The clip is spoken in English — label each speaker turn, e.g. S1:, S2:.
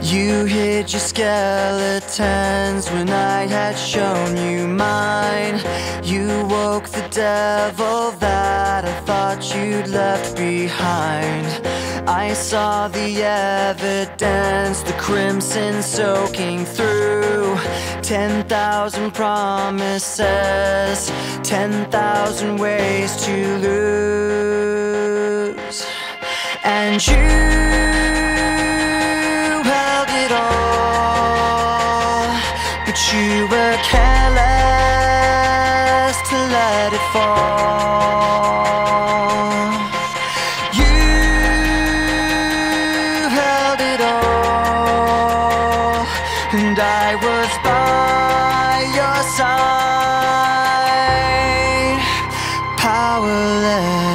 S1: You hid your skeletons when I had shown you mine. You woke the devil that I thought you'd left behind. I saw the evidence, the crimson soaking through. 10,000 promises, 10,000 ways to lose. And you held it all, but you were careless to let it fall. You held it all, and I was by your side, powerless.